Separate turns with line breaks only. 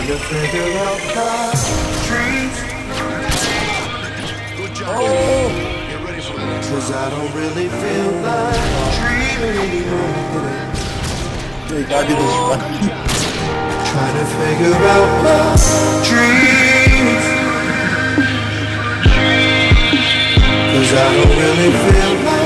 Trying to figure out my dreams.
Good job. Oh. Get ready for the next
Cause I don't really feel like dreaming anymore.
Yeah, you gotta do this right.
Trying to figure out my dreams. Cause I don't really feel like